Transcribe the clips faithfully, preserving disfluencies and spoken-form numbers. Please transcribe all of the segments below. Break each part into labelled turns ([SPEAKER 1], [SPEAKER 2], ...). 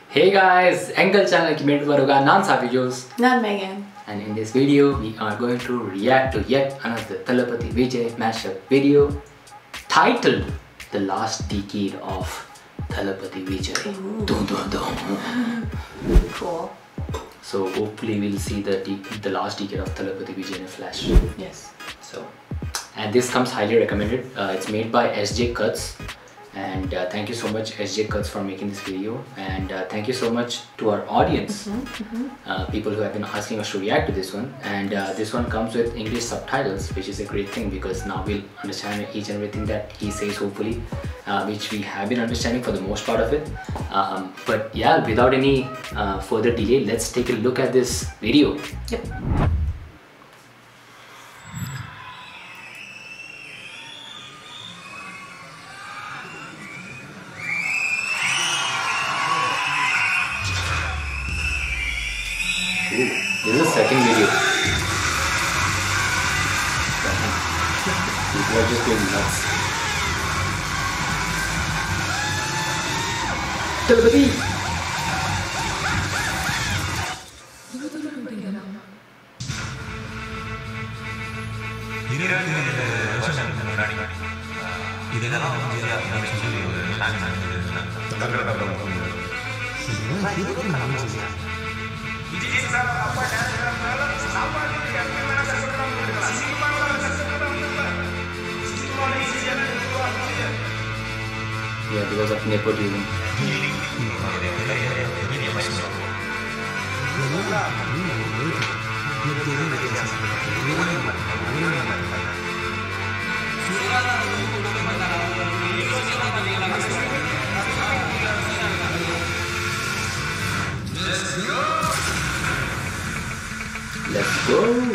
[SPEAKER 1] Hey guys, Angle channel ki मेरे द्वारा का नाम साबित जोस
[SPEAKER 2] Not Megan.
[SPEAKER 1] And in this video we are going to react to yet another Thalapathy Vijay mashup video titled The Last Decade of Thalapathy Vijay. Dum, dum, dum.
[SPEAKER 2] Cool.
[SPEAKER 1] So hopefully we'll see the de the last decade of Thalapathy Vijay in a flash.
[SPEAKER 2] Yes.
[SPEAKER 1] So, and this comes highly recommended. Uh, it's made by S J Cuts. And uh, thank you so much S J Cuts for making this video, and uh, thank you so much to our audience, mm-hmm, mm-hmm. Uh, people who have been asking us to react to this one. And uh, this one comes with English subtitles, which is a great thing because now we'll understand each and everything that he says, hopefully, uh, which we have been understanding for the most part of it. Um, but yeah, without any uh, further delay, let's take a look at this video.
[SPEAKER 2] Yep.
[SPEAKER 1] Ooh, this is the second video. People are just going nuts. Thalapathy! Yeah, because of nepotism. Let's go!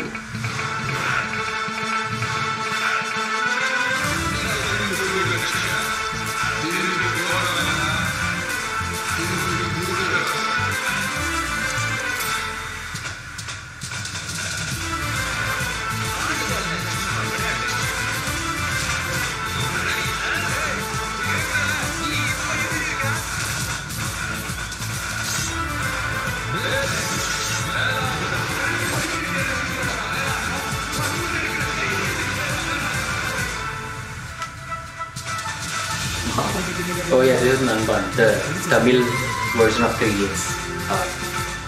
[SPEAKER 1] Oh yeah, this is Nanban, the Tamil version of three years. Oh.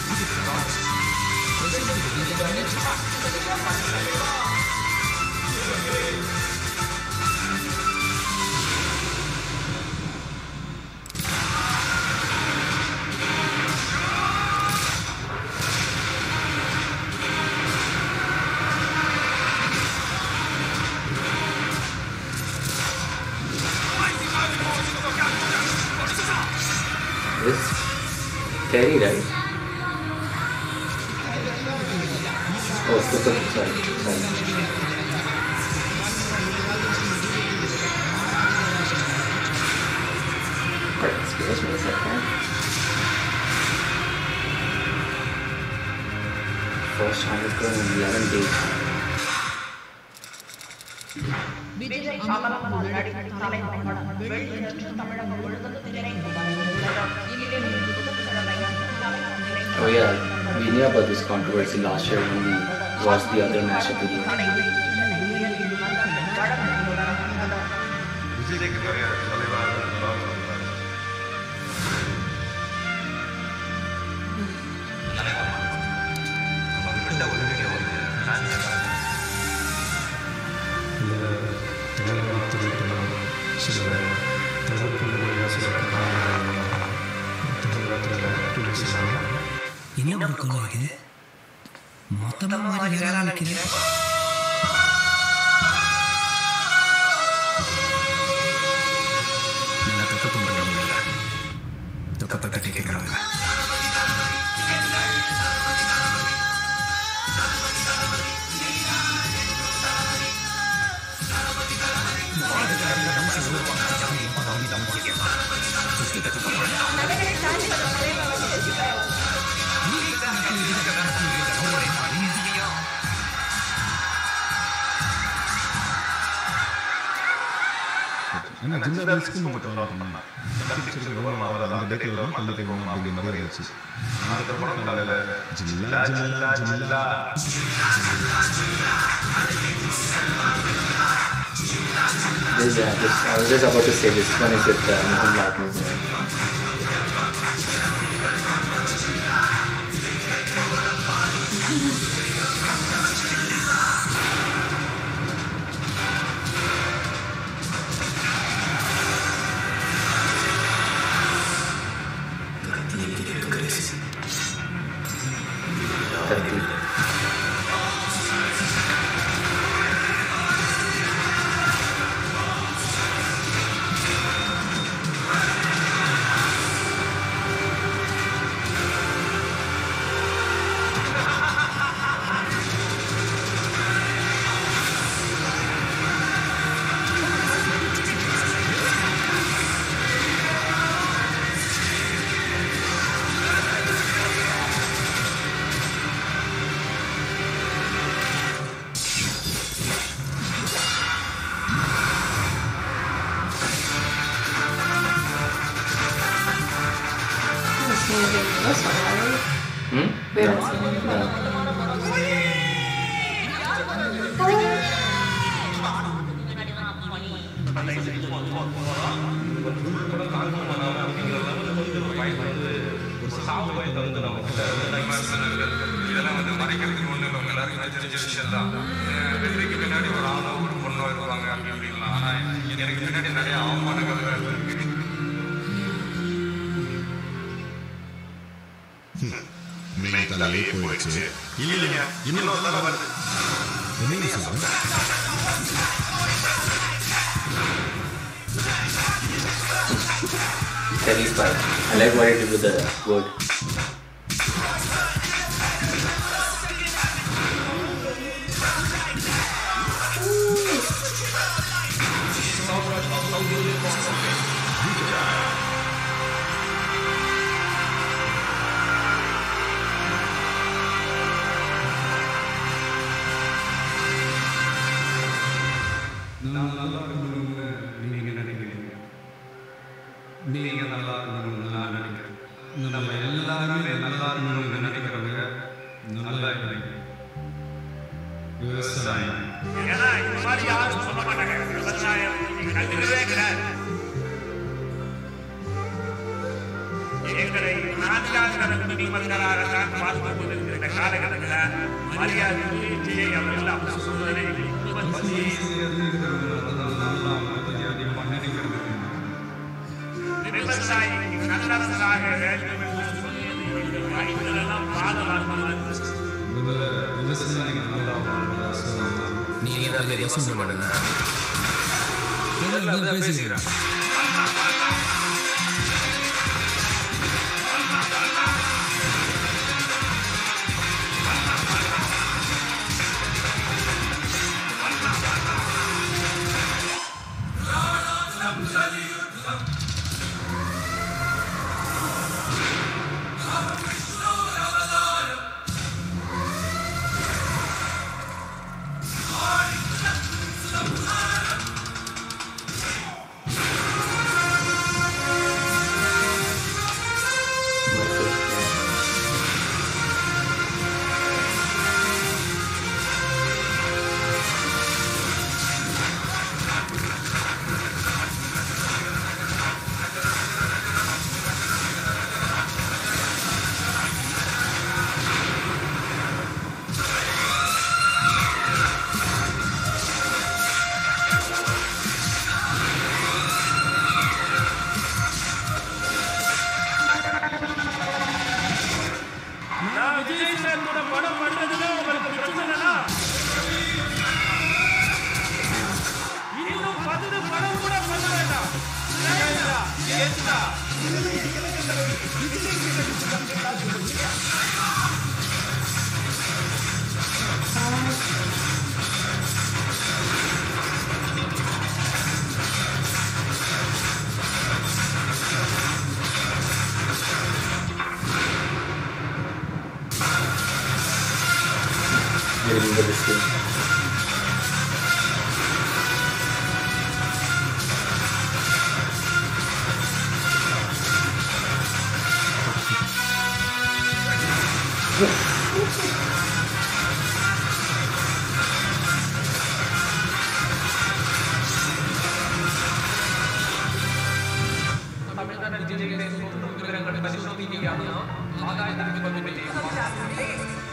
[SPEAKER 1] It's Terry, right? Oh, super, sorry, sorry. Alright, excuse me a second. First hundred and eleven days. Oh yeah, we knew about this controversy last year when we watched the other mashup video.
[SPEAKER 3] ini berkolo ini mata mau aja jalan kiri nila tetap pemberani nila tetap tetap kekerasan
[SPEAKER 2] ஏன்னா ஜில்லா ரிஸ்க்கும் கொஞ்சம் பண்ணலாம் பிடிச்சிருக்கு வரும் அவர் அந்த டேட்டில் வரும் கண்டிப்பாக வரும் அப்படிங்கிற மாதிரி இருந்துச்சு அந்த படம் காலையில் ஜில்லா ஜில்லா ஜில்லா
[SPEAKER 1] This, uh, this, I was just about to say this one is with uh, Mohanlal movie. Hmm? We haven't seen it. No.
[SPEAKER 4] இதெல்லாம் வந்து மறைக்கிறதுக்கு ஒண்ணு இல்லை எல்லாருக்கும் தெரிஞ்ச விஷயம் தான் வெற்றிக்கு பின்னாடி ஒரு ஆணோ ஒரு பொண்ணோ இருப்பாங்க அப்படி அப்படின்லாம் ஆனா எனக்கு பின்னாடி நிறைய அவமானங்கள் இருக்கு
[SPEAKER 2] தலையே போயிடுச்சு இல்லைங்க இன்னொரு தலை வருது என்ன சொல்லுங்க
[SPEAKER 1] Terrified. I like what it did with the word.
[SPEAKER 4] நீங்க நல்லா இருக்கணும்னு நான் நினைக்கிறேன் நம்ம எல்லாருமே நல்லா இருக்கணும்னு நினைக்கிறவங்க நல்லா இருக்கணும் விவசாயம்
[SPEAKER 5] ஏன்னா இந்த மாதிரி யாரும் சொல்ல மாட்டாங்க விவசாயம் நீங்க கண்டுக்கவே கிடையாது எங்களை நான்காவது குடிமக்களாக தான் பார்த்து கொண்டிருக்கிற இந்த காலகட்டத்தில் மரியாதை அவர்கள் அப்படி சொல்வதை விவசாயி நல்லதாக வேண்டும் என்று சொல்லி இதெல்லாம் பாதுகாப்பாக
[SPEAKER 6] நீங்க தான் பேச மாட்டேங்க பேசுகிறேன்
[SPEAKER 1] Remember this thing.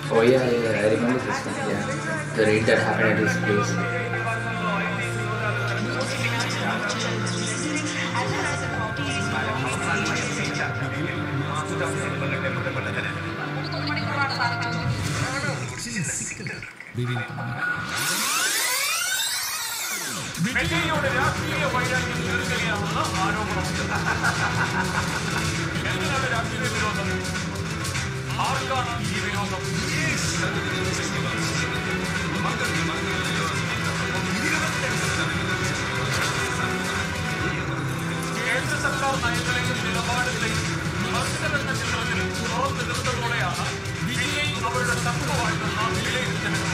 [SPEAKER 1] Oh yeah, yeah, I remember this one. Yeah, the raid that happened at his place.
[SPEAKER 5] വിജയിയുടെ രാഷ്ട്രീയ വൈരാഗ്യം തീർക്കുകയാണെന്ന ആരോപണമുണ്ട്. എന്തിനാണ് രാഷ്ട്രീയ വിരോധം? ആർക്കാണ് ഈ വിരോധം? കേന്ദ്ര സർക്കാർ നയങ്ങളെയും നിലപാടുകളെയും വിമർശനമെന്ന ചിത്രത്തിൽ തുറന്നു നിർത്തുന്നതോടെയാണ് വിജയ് അവരുടെ തത്വമായിട്ടുള്ള വിലയിരുത്തലുകൾ.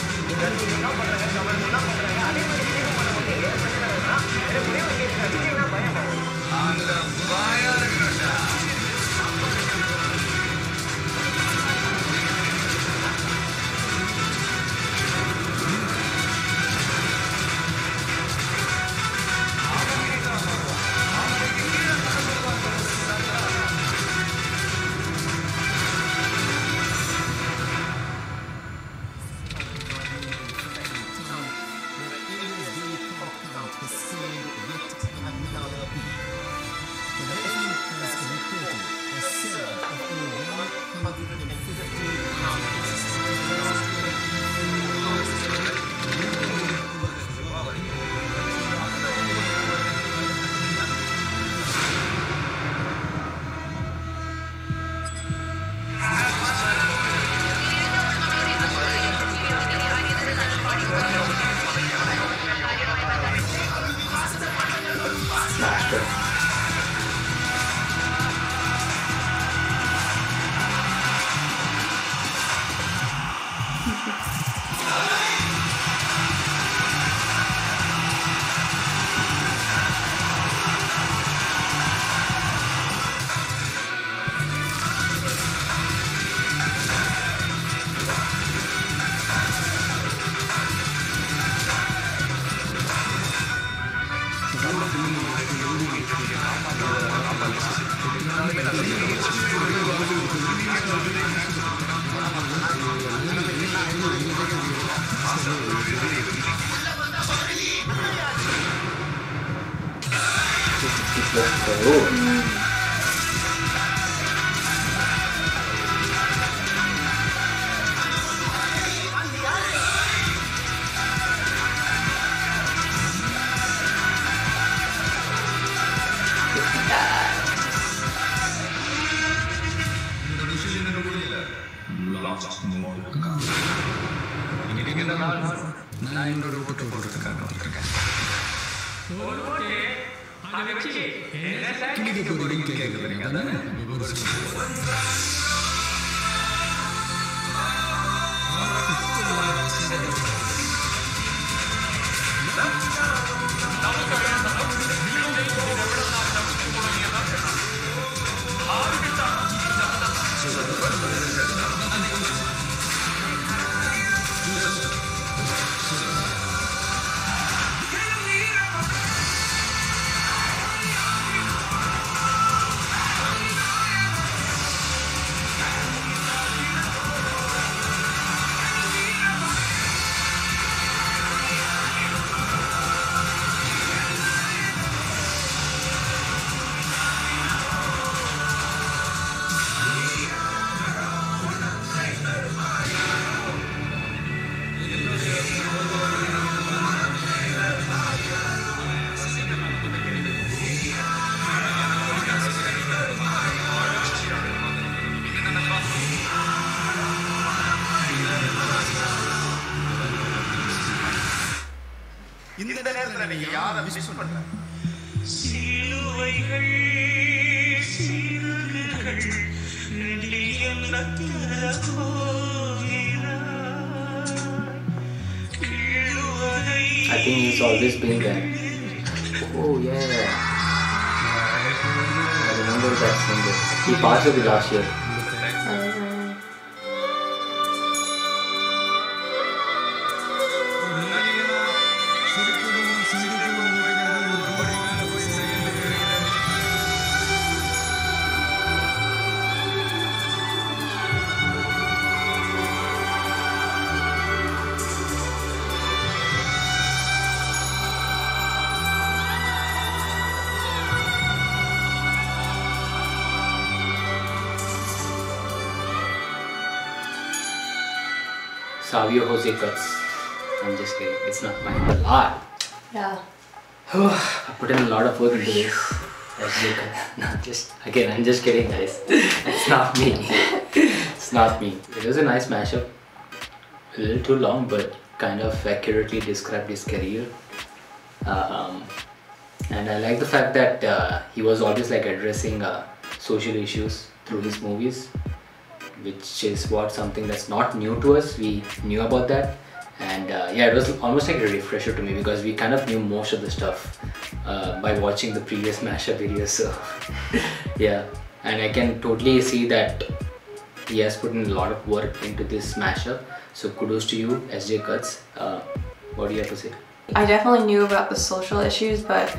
[SPEAKER 5] இந்த நேரத்துல நீங்க யாரை மிஸ் பண்ற? சிலுவைகள் சிறுகுகள் நெடியம் நத்திர கோவிலா கிழுவதை
[SPEAKER 1] I think he's always been there. Oh yeah. I remember that singer. He passed away last year. Savio Jose Cuts. I'm just kidding. It's not mine. A lot.
[SPEAKER 6] Yeah.
[SPEAKER 1] I put in a lot of work into this. S J Cuts. No, just again. I'm just kidding, guys. It's not me. It's not me. It was a nice mashup. A little too long, but kind of accurately described his career. Um, and I like the fact that uh, he was always like addressing uh, social issues through his movies, which is what something that's not new to us. We knew about that, and uh, yeah, it was almost like a refresher to me because we kind of knew most of the stuff uh, by watching the previous mashup videos. So yeah, and I can totally see that he has put in a lot of work into this mashup. So kudos to you, S J Cuts. Uh, what do you have to say?
[SPEAKER 6] I definitely knew about the social issues, but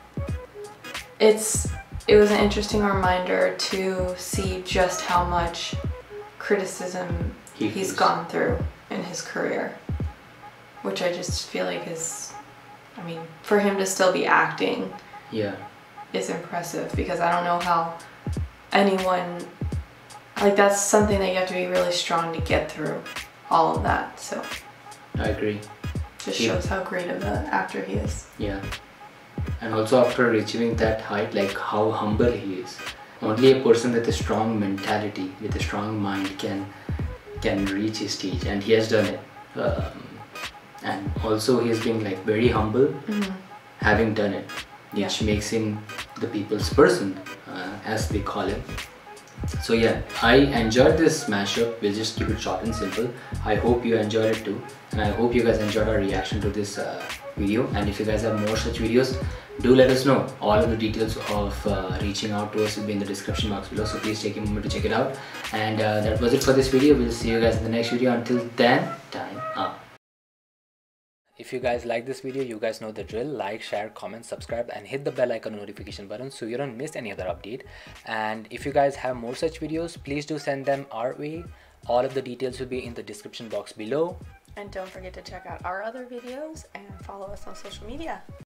[SPEAKER 6] it's it was an interesting reminder to see just how much criticism
[SPEAKER 1] He
[SPEAKER 6] he's
[SPEAKER 1] feels.
[SPEAKER 6] gone through in his career, which I just feel like is, I mean, for him to still be acting
[SPEAKER 1] Yeah.
[SPEAKER 6] is impressive, because I don't know how anyone, like, that's something that you have to be really strong to get through all of that. So
[SPEAKER 1] I agree.
[SPEAKER 6] just
[SPEAKER 1] He-
[SPEAKER 6] shows how great of an actor he is.
[SPEAKER 1] Yeah. And also after achieving that height, like how humble he is. Only a person with a strong mentality, with a strong mind can can reach his stage, and he has done it. Um, and also he's been like very humble, having done it, which
[SPEAKER 6] Yeah.
[SPEAKER 1] makes him the people's person, uh, as they call him. So yeah, I enjoyed this mashup. We'll just keep it short and simple. I hope you enjoyed it too, and I hope you guys enjoyed our reaction to this uh, video. And if you guys have more such videos, do let us know. All of the details of uh, reaching out to us will be in the description box below, so please take a moment to check it out. And uh, that was it for this video. We'll see you guys in the next video. Until then, time up. If you guys like this video, you guys know the drill. Like, share, comment, subscribe, and hit the bell icon notification button so you don't miss any other update. And if you guys have more such videos, please do send them our way. All of the details will be in the description box below.
[SPEAKER 6] And don't forget to check out our other videos and follow us on social media.